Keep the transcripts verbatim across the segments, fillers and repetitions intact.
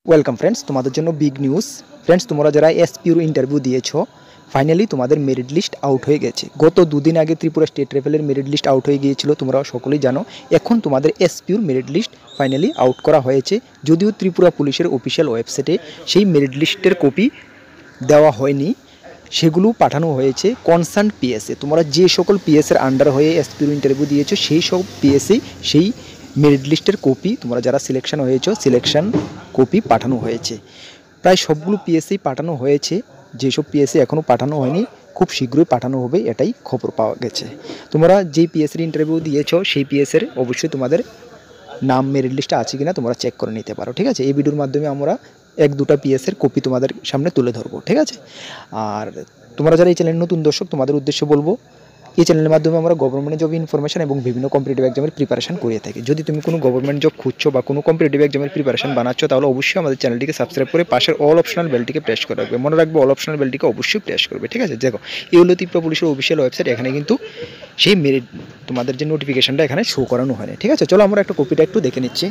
Welcome friends, তোমাদের জন্য big news. Friends, তোমরা যারা এসপিওর ইন্টারভিউ দিয়েছো, ফাইনালি তোমাদের মেরিট লিস্ট আউট হয়ে গেছে। গত দুদিন আগে ত্রিপুরা স্টেট লেভেলের মেরিট লিস্ট আউট হয়ে গিয়েছিল, তোমরা সকলেই জানো। এখন তোমাদের এসপিওর মেরিট লিস্ট ফাইনালি আউট করা হয়েছে। যদিও ত্রিপুরা পুলিশের অফিসিয়াল ওয়েবসাইটে সেই মেরিট লিস্টের কপি দেওয়া হয়নি, সেগুলো পাঠানো হয়েছে কনসার্ন পিএসএ। তোমরা যে সকল পিএসের আন্ডার হয়ে এসপিওর ইন্টারভিউ দিয়েছো, সেই সব পিএসএ সেই মেরিট লিস্টের কপি, তোমরা যারা সিলেকশন হয়েছো সিলেকশন কপি পাঠানো হয়েছে। প্রায় সবগুলো পিএসসি পাঠানো হয়েছে। যেসব পিএসসি এখনও পাঠানো হয়নি, খুব শীঘ্রই পাঠানো হবে, এটাই খবর পাওয়া গেছে। তোমরা যেই পিএসসির ইন্টারভিউ দিয়েছো সেই পিএসের অবশ্যই তোমাদের নাম মেরিট লিস্টে আছে কিনা তোমরা চেক করে নিতে পারো, ঠিক আছে। এই ভিডিওর মাধ্যমে আমরা এক দুটা পিএসের কপি তোমাদের সামনে তুলে ধরবো, ঠিক আছে। আর তোমরা যারা এই চ্যানেল নতুন দর্শক, তোমাদের উদ্দেশ্যে বলবো, এই চ্যানেলের মাধ্যমে আমরা গভর্নমেন্ট জব ইনফরমেশন এবং বিভিন্ন কম্পিটিটিভ এক্সামের প্রিপারেশন করিয়ে থাকি। যদি তুমি কোনো গভর্নমেন্ট জব খুঁজছো বা কোনো কম্পিটিটিভ এক্সামের প্রিপারেশন বানাচ্ছো, তাহলে অবশ্যই আমাদের চ্যানেলটিকে সাবস্ক্রাইব করে পাশের অল অপশনাল বেলটিকে প্রেস করে রাখবে। মনে রাখবে, অল অপশনাল বেলটিকে অবশ্যই প্রেস করবে, ঠিক আছে। দেখো, এই হলো ত্রিপুরা পুলিশের অফিসিয়াল ওয়েবসাইট। এখানে কিন্তু সেই মেরিট তোমাদের যে নোটিফিকেশনটা এখানে শো করানো হয়নি, ঠিক আছে। চলো আমরা একটা কপিটা একটু দেখে নিচ্ছি।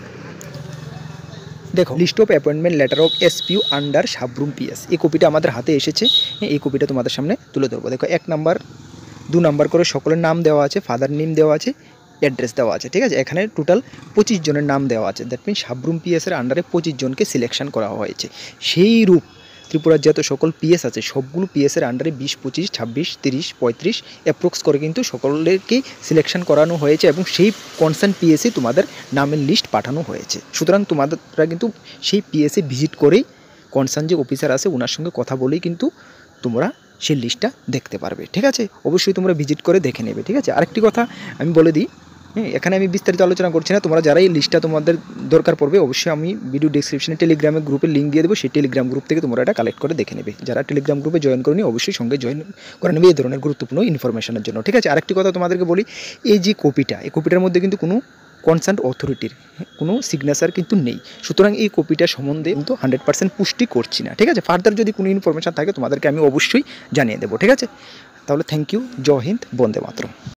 দেখো, list of appointment letter of SPO under Sabroom PS, এই কপিটা আমাদের হাতে এসেছে। এই কপিটা তোমাদের সামনে তুলে ধরবো। দেখো, এক নাম্বার দু নাম্বার করে সকলের নাম দেওয়া আছে, ফাদার নেম দেওয়া আছে, অ্যাড্রেস দেওয়া আছে, ঠিক আছে। এখানে টোটাল পঁচিশ জনের নাম দেওয়া আছে। দ্যাট মিন সাবরুম পিএসের আন্ডারে পঁচিশ জনকে সিলেকশন করা হয়েছে। সেই রূপ ত্রিপুরার যত সকল পিএস আছে, সবগুলো পিএসের আন্ডারে বিশ পঁচিশ ছাব্বিশ তিরিশ পঁয়ত্রিশ অ্যাপ্রক্স করে কিন্তু সকলেরকেই সিলেকশন করানো হয়েছে এবং সেই কনসার্ন পিএসে তোমাদের নামের লিস্ট পাঠানো হয়েছে। সুতরাং তোমাদেররা কিন্তু সেই পিএসে ভিজিট করেই কনসার্ন যে অফিসার আছে ওনার সঙ্গে কথা বলেই কিন্তু তোমরা সেই লিস্টটা দেখতে পারবে, ঠিক আছে। অবশ্যই তোমরা ভিজিট করে দেখে নেবে, ঠিক আছে। আরেকটি কথা আমি বলে দিই, হ্যাঁ, এখানে আমি বিস্তারিত আলোচনা করছি না। তোমরা যারা এই লিস্টটা তোমাদের দরকার পড়বে, অবশ্যই আমি ভিডিও ডিসক্রিপশনে টেলিগ্রামের গ্রুপের লিঙ্ক দিয়ে দেবো। সেই টেলিগ্রাম গ্রুপ থেকে তোমরা এটা কালেক্ট করে দেখে নেবে। যারা টেলিগ্রাম গ্রুপে জয়েন করেনি, অবশ্যই সঙ্গে জয়েন করে নেবে এই ধরনের গুরুত্বপূর্ণ ইনফরমেশনের জন্য, ঠিক আছে। আরেকটি কথা তোমাদেরকে বলি, এই যে কপিটা, এই কপিটার মধ্যে কিন্তু কোনো কনসার্ন অথরিটির কোনো সিগনেচার কিন্তু নেই। সুতরাং এই কপিটা সম্বন্ধে কিন্তু হান্ড্রেড পার্সেন্ট পুষ্টি করছি না, ঠিক আছে। ফার্দার যদি কোনো ইনফরমেশান থাকে তোমাদেরকে আমি অবশ্যই জানিয়ে দেবো, ঠিক আছে। তাহলে থ্যাংক ইউ, জয় হিন্দ, বন্দে মাতরম।